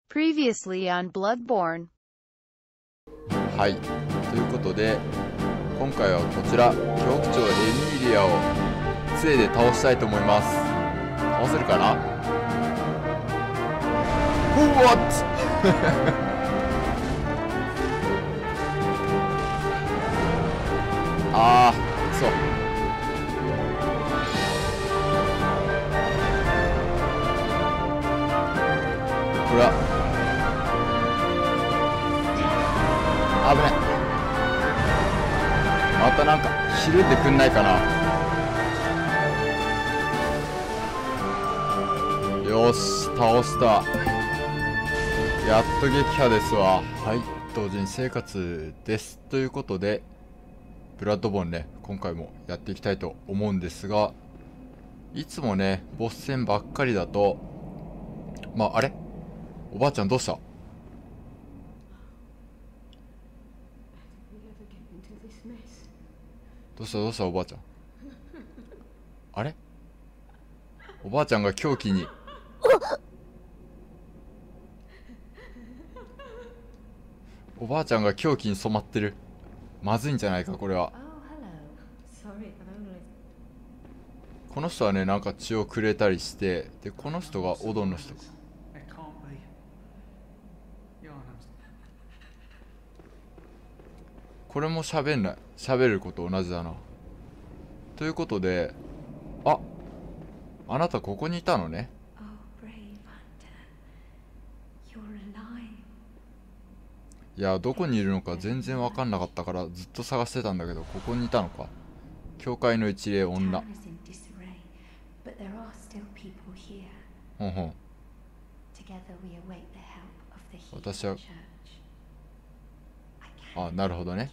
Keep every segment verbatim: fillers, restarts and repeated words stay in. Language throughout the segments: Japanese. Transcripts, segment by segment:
Previously on Bloodborne. はい、ということで今回はこちら教区長エミーリアを杖で倒したいと思います。倒せるかな。うわっあーくそ。これは危ない。またなんかひるんでくんないかな。よし倒した。やっと撃破ですわ。はい、同人生活ですということでブラッドボーンね、今回もやっていきたいと思うんですが、いつもねボス戦ばっかりだとまああれおばあちゃんどうした。どうしたどうしたおばあちゃん。あれおばあちゃんが狂気におばあちゃんが狂気に染まってる。まずいんじゃないかこれは。この人はねなんか血をくれたりして、でこの人がオドンの人か。これも喋んない。喋ること同じだな。ということで、あ、あなたここにいたのね。いや、どこにいるのか全然分かんなかったからずっと探してたんだけど、ここにいたのか。教会の一例女。ほんほん。私はあ、なるほどね。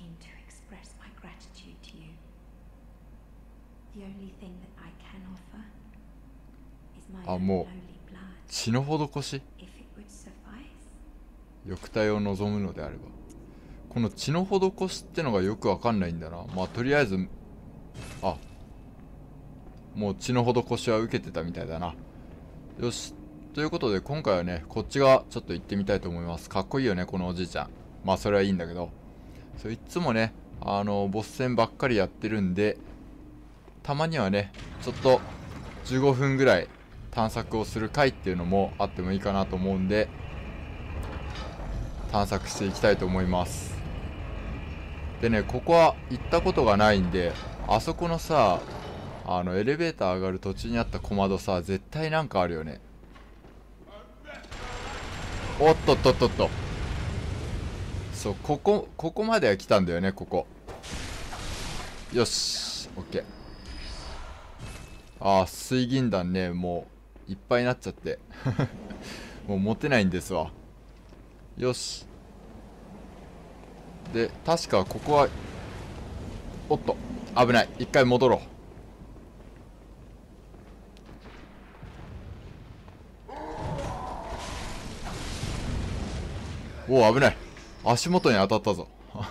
あ、もう血の施し、翼体を望むのであれば。この血の施しってのがよくわかんないんだな。まあとりあえず、あ、もう血の施しは受けてたみたいだな。よし、ということで今回はねこっち側ちょっと行ってみたいと思います。かっこいいよねこのおじいちゃん。まあそれはいいんだけど、そういっつもねあのボス戦ばっかりやってるんで、たまにはねちょっとじゅうごふんぐらい探索をする回っていうのもあってもいいかなと思うんで、探索していきたいと思います。でね、ここは行ったことがないんで、あそこのさあのエレベーター上がる途中にあった小窓さ、絶対なんかあるよね。おっとっとっとっと。そう、ここここまでは来たんだよね。ここよし、オッケー。ああ、水銀弾ねもういっぱいになっちゃってもう持てないんですわ。よし。で確かここは、おっと危ない。一回戻ろう。おお危ない。足元に当たったぞ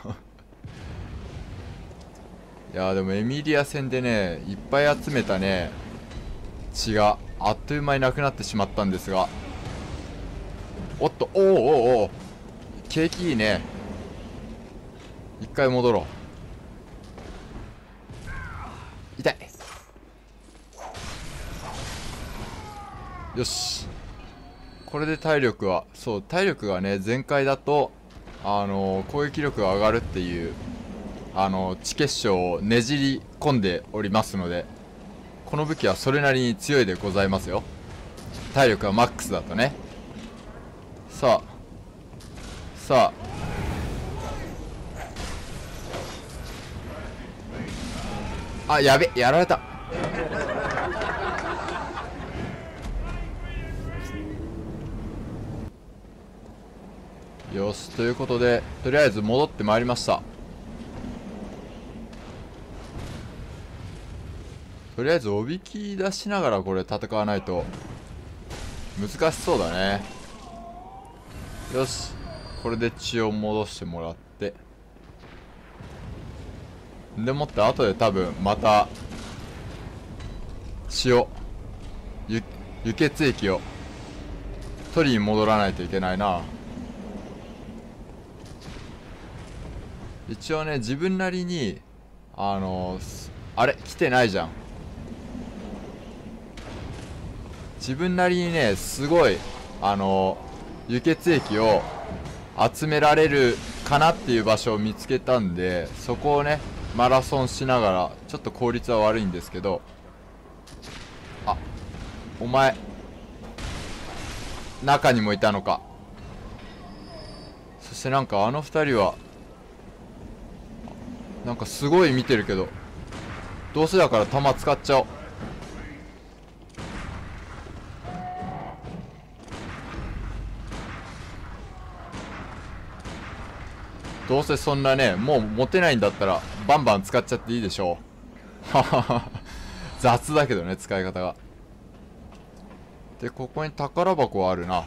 いやーでもエミリア戦でねいっぱい集めたね血があっという間になくなってしまったんですが、おっと、おおおおお、景気いいね。一回戻ろう。痛い。よし、これで体力は、そう体力がね全開だとあのー、攻撃力が上がるっていうあのー、血結晶をねじり込んでおりますので、この武器はそれなりに強いでございますよ。体力はマックスだとね。さあさあ、あ、やべ、やられた。よし、ということでとりあえず戻ってまいりました。とりあえずおびき出しながらこれ戦わないと難しそうだね。よし、これで血を戻してもらって、でもって後で多分また血を輸血液を取りに戻らないといけないな。一応ね、自分なりにあのー、あれ来てないじゃん。自分なりにね、すごいあのー、輸血液を集められるかなっていう場所を見つけたんで、そこをねマラソンしながら、ちょっと効率は悪いんですけど、あ、お前中にもいたのか。そしてなんかあの二人はなんかすごい見てるけど、どうせだから弾使っちゃおう。どうせそんなね、もう持てないんだったらバンバン使っちゃっていいでしょう。ははは。雑だけどね、使い方が。で、ここに宝箱あるな。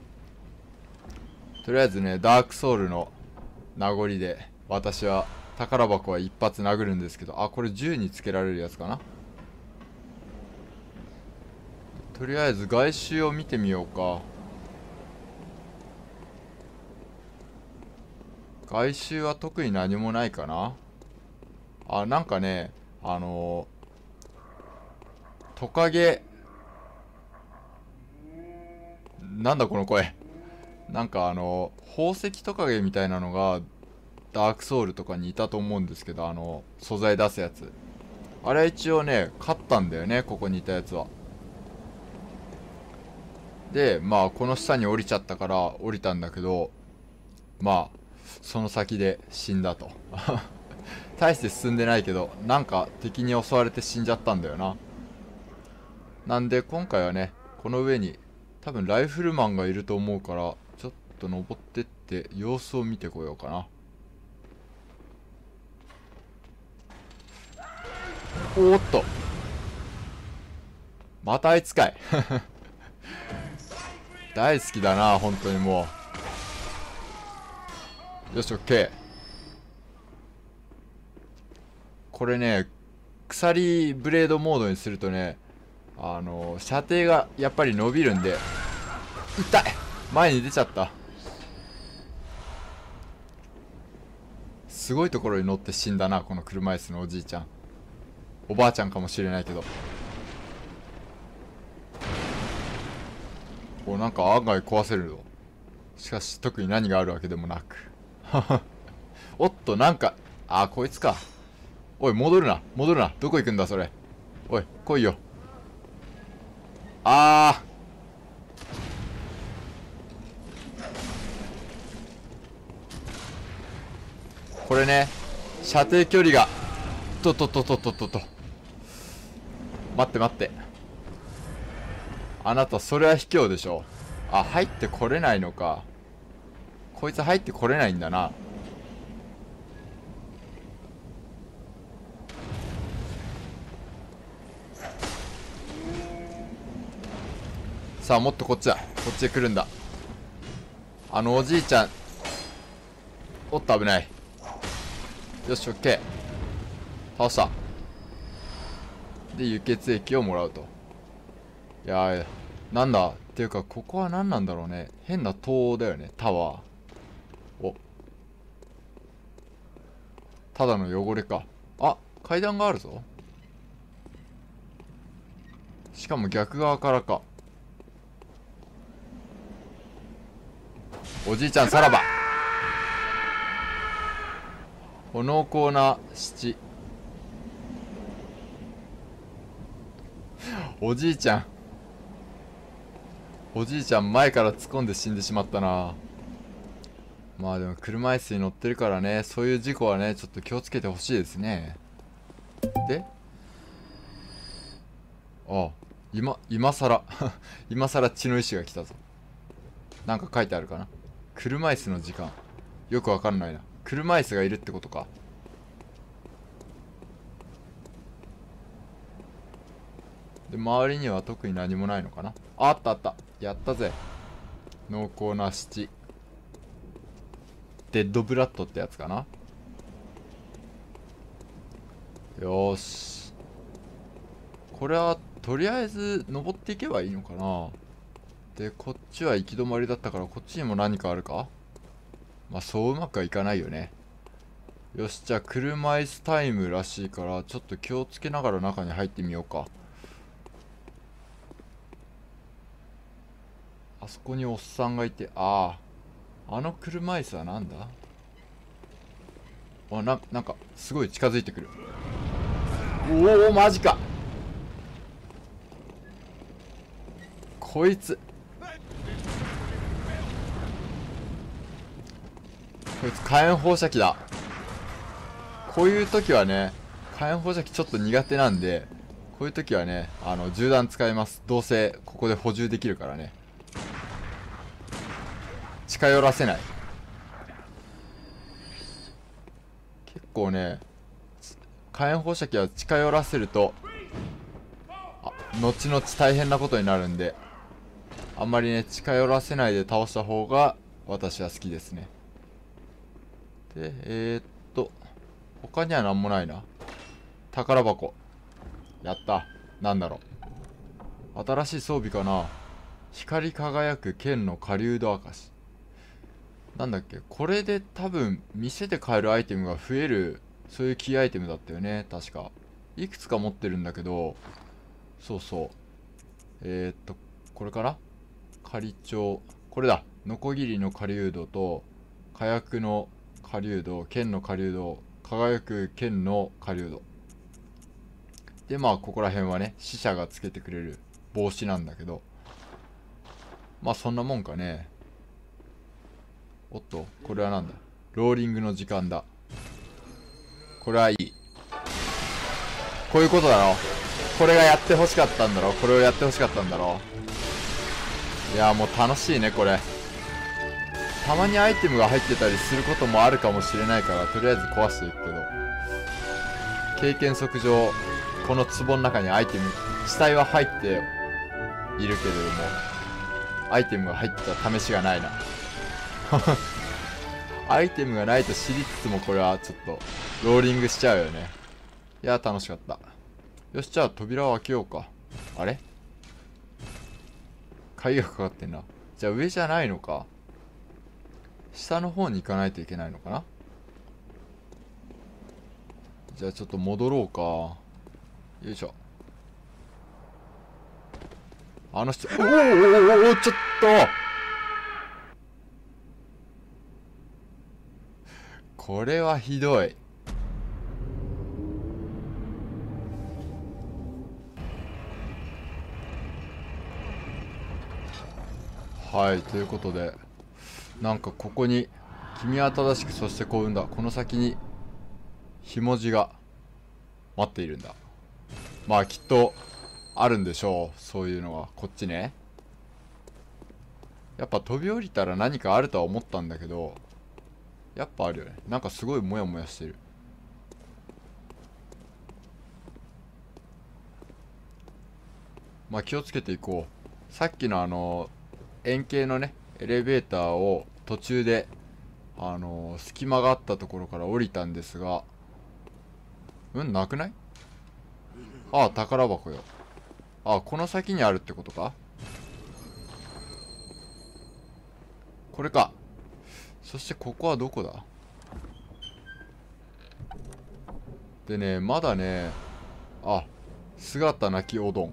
とりあえずね、ダークソウルの名残で私は宝箱は一発殴るんですけど、あ、これ銃につけられるやつかな。とりあえず外周を見てみようか。外周は特に何もないかな。あ、なんかね、あのー、トカゲ、なんだこの声。なんかあのー、宝石トカゲみたいなのがダークソウルとかにいたと思うんですけど、あのー、素材出すやつ。あれ一応ね、勝ったんだよね、ここにいたやつは。で、まあこの下に降りちゃったから降りたんだけど、まあその先で死んだと。大して進んでないけど、なんか敵に襲われて死んじゃったんだよな。なんで今回はね、この上に多分ライフルマンがいると思うから、ちょっと登ってって様子を見てこようかな。おーっと、またあいつかい。大好きだな、本当にもう。よし、オッケー。これね、鎖ブレードモードにするとね、あのー、射程がやっぱり伸びるんで、痛い、前に出ちゃった。すごいところに乗って死んだな、この車椅子のおじいちゃん。おばあちゃんかもしれないけど。お、なんか案外壊せるぞ。しかし特に何があるわけでもなく。おっと、なんか、あ、こいつか。おい、戻るな、戻るな。どこ行くんだ、それ。おい、来いよ。あー。これね、射程距離が、ととととととと。待って待って。あなた、それは卑怯でしょ。あ、入ってこれないのか。こいつ入ってこれないんだな。さあ、もっとこっちだ。こっちへ来るんだ。あのおじいちゃん。おっと、危ない。よし、オッケー。倒した。で、輸血液をもらうと。いやー、なんだっていうか、ここは何なんだろうね。変な塔だよね、タワー。お、ただの汚れか。あ、階段があるぞ。しかも逆側からか。おじいちゃんさらば。お濃厚な七。おじいちゃん。おじいちゃん前から突っ込んで死んでしまったな。まあでも車椅子に乗ってるからね、そういう事故はね、ちょっと気をつけてほしいですね。で、ああ、今、今さら、今さら血の石が来たぞ。なんか書いてあるかな。車椅子の時間。よくわかんないな。車椅子がいるってことか。で、周りには特に何もないのかな。あ、あったあった。やったぜ。濃厚な七。デッドブラッドってやつかな。よーし。これは、とりあえず登っていけばいいのかな。 でこっちは行き止まりだったから、こっちにも何かあるか。まあそううまくはいかないよね。よし、じゃあ車椅子タイムらしいから、ちょっと気をつけながら中に入ってみようか。あそこにおっさんがいて、あああの車椅子はなんだ。あ、な、なんかすごい近づいてくる。おお、マジか。こいつこいつ火炎放射器だ。こういう時はね、火炎放射器ちょっと苦手なんで、こういう時はね、あの銃弾使います。どうせここで補充できるからね。近寄らせない。結構ね、火炎放射器は近寄らせるとあ後々大変なことになるんで、あんまりね近寄らせないで倒した方が私は好きですね。でえー、っと他には何もないな。宝箱。やった。なんだろう、新しい装備かな。光り輝く剣の狩人証。なんだっけ、これで多分店で買えるアイテムが増える、そういうキーアイテムだったよね確か。いくつか持ってるんだけど、そうそう、えー、っとこれかな。狩丁、これだ。ノコギリの狩人と火薬の狩人、剣の狩人、輝く剣の狩人で、まあここら辺はね死者がつけてくれる帽子なんだけど、まあそんなもんかね。おっと、これはなんだ。ローリングの時間だ。これはいい。こういうことだろ。これがやってほしかったんだろ。これをやってほしかったんだろ。いやもう楽しいねこれ。たまにアイテムが入ってたりすることもあるかもしれないから、とりあえず壊していくけど、経験則上この壺の中にアイテム、死体は入っているけれどもアイテムが入った試しがないな。アイテムがないと知りつつも、これはちょっとローリングしちゃうよね。いや楽しかった。よし、じゃあ扉を開けようか。あれ、鍵がかかってんな。じゃあ上じゃないのか。下の方に行かないといけないのかな。じゃあちょっと戻ろうか。よいしょ。あの人、おおおおおお、ちょっとこれはひどい。はい、ということで、なんかここに「君は正しく、そして幸運だ」、この先にひもじが待っているんだ。まあきっとあるんでしょう、そういうのは。こっちね。やっぱ飛び降りたら何かあるとは思ったんだけど、やっぱあるよね。なんかすごいモヤモヤしてる。まあ気をつけていこう。さっきのあの円形のねエレベーターを途中であの隙間があったところから降りたんですが、うんなくない？ああ、宝箱よ。ああ、この先にあるってことか。これか。そしてここはどこだ。でね、まだね、あ、姿なきおどん。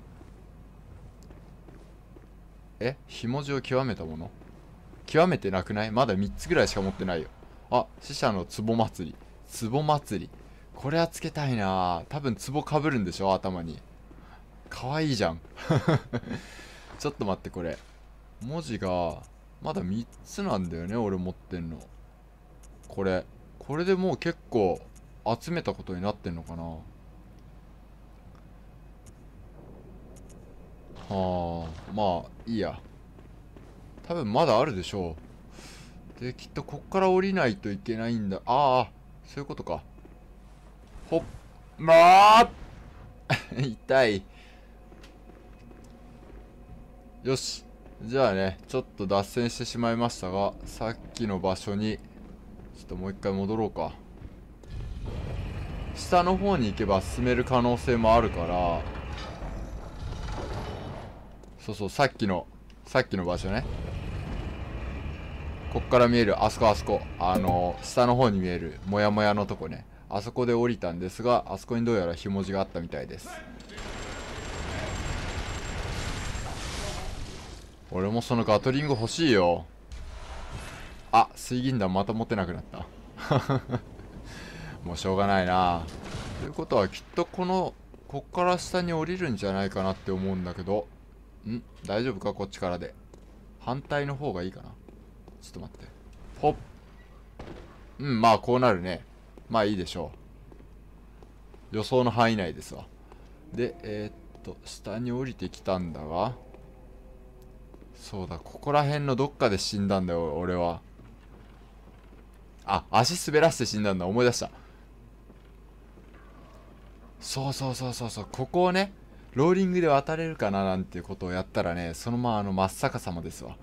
え、ひもじを極めたもの、極めてなくない？まだみっつぐらいしか持ってないよ。あ、死者の壺祭り。壺祭り。これはつけたいな。多分壺かぶるんでしょ、頭に。かわいいじゃん。ちょっと待って、これ。文字が、まだみっつなんだよね、俺持ってんの。これ。これでもう結構集めたことになってんのかな。はあ、まあ、いいや。多分まだあるでしょう。で、きっとこっから降りないといけないんだ。ああ、そういうことか。ほっ、まあ痛い。よし。じゃあね、ちょっと脱線してしまいましたが、さっきの場所に、ちょっともう一回戻ろうか。下の方に行けば進める可能性もあるから、そうそう、さっきのさっきの場所ね。こっから見える、あそこあそこ。あの、下の方に見える、もやもやのとこね。あそこで降りたんですが、あそこにどうやらひもじがあったみたいです。俺もそのガトリング欲しいよ。あ、水銀弾また持てなくなった。もうしょうがないな。ということはきっとこの、こっから下に降りるんじゃないかなって思うんだけど。ん大丈夫かこっちからで。反対の方がいいかな。ちょっと待って。ほっ。うん、まあこうなるね。まあいいでしょう。予想の範囲内ですわ。で、えー、っと、下に降りてきたんだが。そうだ、ここら辺のどっかで死んだんだよ、俺は。あ、足滑らせて死んだんだ、思い出した。そうそうそうそうそう、ここをね、ローリングで渡れるかななんていうことをやったらね、そのままあの真っ逆さまですわ。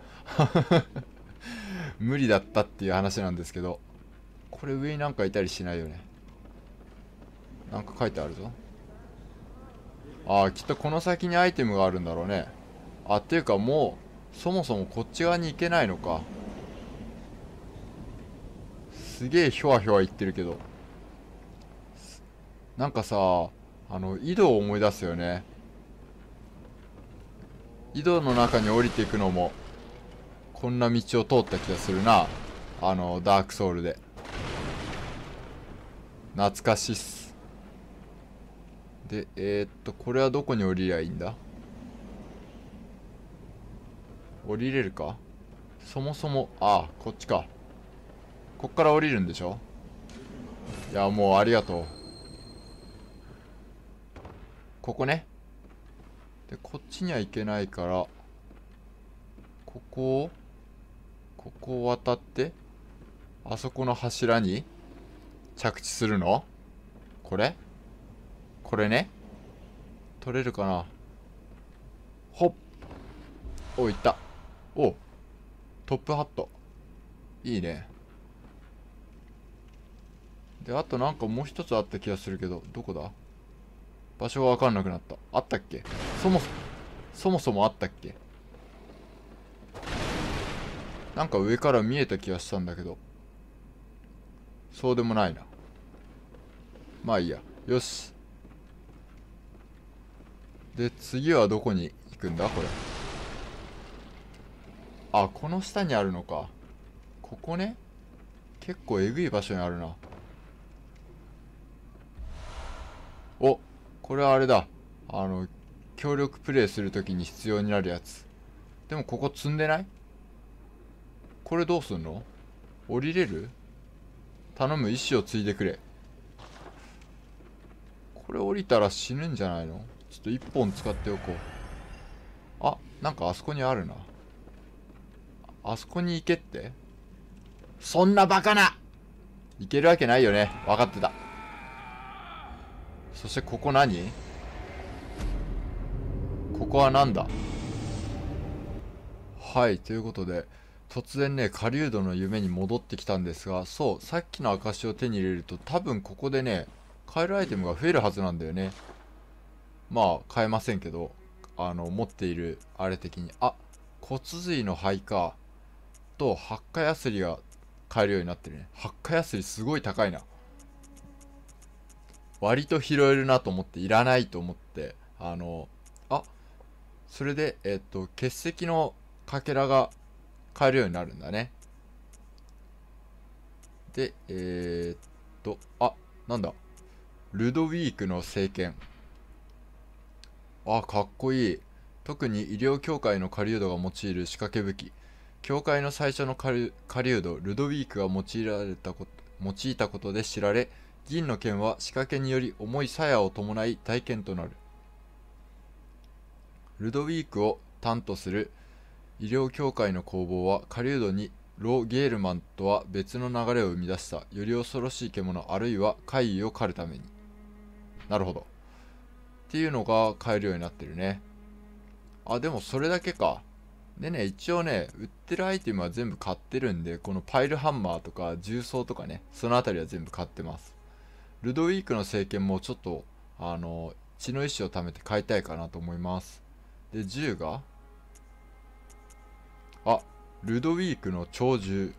無理だったっていう話なんですけど、これ上になんかいたりしないよね。なんか書いてあるぞ。ああ、きっとこの先にアイテムがあるんだろうね。あ、っていうかもう、そもそもこっち側に行けないのか。すげえひょわひょわ言ってるけど。なんかさ、あの、井戸を思い出すよね。井戸の中に降りていくのも、こんな道を通った気がするな。あの、ダークソウルで。懐かしいっす。で、えー、っと、これはどこに降りりゃいいんだ？降りれるか？そもそも、ああ、こっちか。こっから降りるんでしょ？いや、もうありがとう。ここね。で、こっちには行けないから、ここを、ここを渡って、あそこの柱に着地するの？これこれね。取れるかな？ほっ。お、いった。お、トップハット。いいね。で、あとなんかもう一つあった気がするけど、どこだ？場所がわかんなくなった。あったっけ？そも、そもそもあったっけ？なんか上から見えた気がしたんだけど。そうでもないな。まあいいや。よし。で、次はどこに行くんだこれ。あ、この下にあるのか。ここね。結構えぐい場所にあるな。お、これはあれだ。あの、協力プレイするときに必要になるやつ。でもここ積んでない？これどうすんの？降りれる？頼む、意志を継いでくれ。これ降りたら死ぬんじゃないの？ちょっと一本使っておこう。あ、なんかあそこにあるな。あそこに行けって？そんなバカな！行けるわけないよね。分かってた。そしてここ何？ここはなんだ？はい、ということで、突然ね、狩人の夢に戻ってきたんですが、そう、さっきの証を手に入れると、多分ここでね、買えるアイテムが増えるはずなんだよね。まあ、買えませんけど、あの、持っている、あれ的に。あ、骨髄の灰か。と、発火ヤスリが買えるようになってるね。発火ヤスリすごい高いな。割と拾えるなと思って、いらないと思って、あの、あ、それで、えっと、欠席のかけらが買えるようになるんだね。で、えー、っと、あ、なんだ。ルドウィークの聖剣。あ、かっこいい。特に医療協会の狩人が用いる仕掛け武器。協会の最初の狩人、ルドウィークが用いられたこと、用いたことで知られ、銀の剣は仕掛けにより重い鞘を伴い体験となる。ルドウィークを担とする医療協会の攻防は狩人にロ・ゲールマンとは別の流れを生み出したより恐ろしい獣あるいは怪異を狩るために。なるほど。っていうのが買えるようになってるね。あ、でもそれだけか。でね、一応ね、売ってるアイテムは全部買ってるんで、このパイルハンマーとか重装とかね、そのあたりは全部買ってます。ルドウィークの聖剣もちょっと、あの、血の意志を貯めて買いたいかなと思います。で、銃があ、ルドウィークの長寿。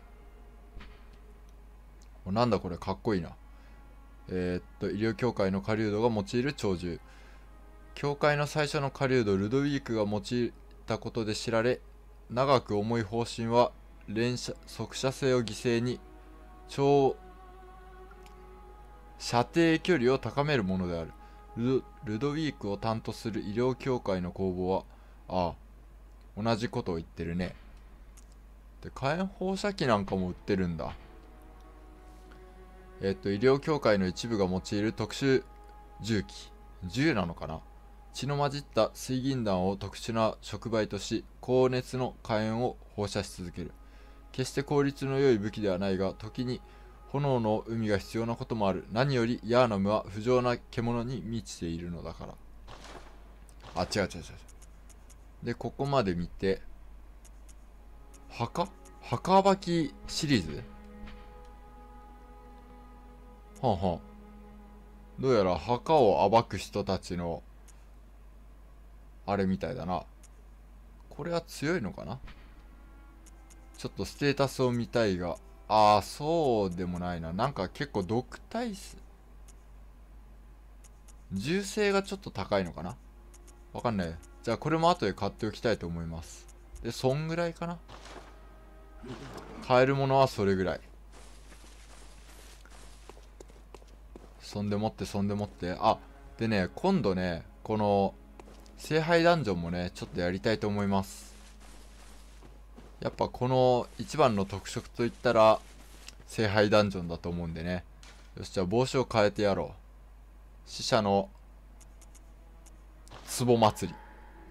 お、なんだこれ、かっこいいな。えー、っと、医療協会の狩人が用いる長寿。教会の最初の狩人ルドウィークが用いたことで知られ、長く重い方針は連射速射性を犠牲に超射程距離を高めるものである。ルドルドウィークを担当する医療協会の公募は、ああ、同じことを言ってるね。で、火炎放射器なんかも売ってるんだ。えっと、医療協会の一部が用いる特殊銃器。銃なのかな。血の混じった水銀弾を特殊な触媒とし、高熱の火炎を放射し続ける。決して効率の良い武器ではないが、時に炎の海が必要なこともある。何よりヤーナムは不浄な獣に満ちているのだから。あ、違う違う違う。で、ここまで見て、墓墓暴きシリーズはんはん。どうやら墓を暴く人たちの、あれみたいだな。これは強いのかな。ちょっとステータスを見たいが、ああ、そうでもないな。なんか結構毒耐す。銃声がちょっと高いのかな。わかんない。じゃあこれも後で買っておきたいと思います。で、そんぐらいかな。買えるものはそれぐらい。そんでもって、そんでもって。あ、でね、今度ね、この、聖杯ダンジョンもね、ちょっとやりたいと思います。やっぱこの一番の特色といったら、聖杯ダンジョンだと思うんでね。よし、じゃあ帽子を変えてやろう。死者の、壺祭り。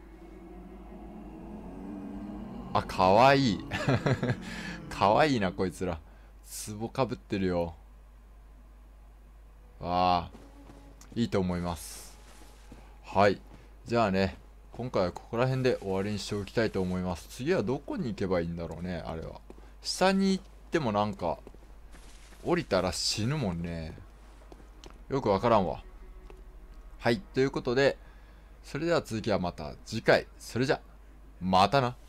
あ、かわいい。かわいいな、こいつら。壺かぶってるよ。わあ、いいと思います。はい。じゃあね、今回はここら辺で終わりにしておきたいと思います。次はどこに行けばいいんだろうね、あれは。下に行ってもなんか、降りたら死ぬもんね。よくわからんわ。はい。ということで、それでは続きはまた次回。それじゃ、またな。